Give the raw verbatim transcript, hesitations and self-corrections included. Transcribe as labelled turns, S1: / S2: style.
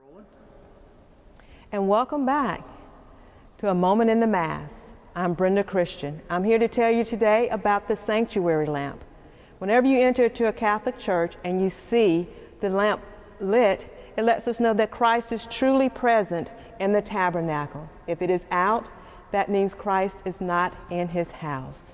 S1: And welcome back to A Moment in the Mass. I'm Brenda Christian. I'm here to tell you today about the sanctuary lamp. Whenever you enter to a Catholic church and you see the lamp lit, it lets us know that Christ is truly present in the tabernacle. If it is out, that means Christ is not in his house.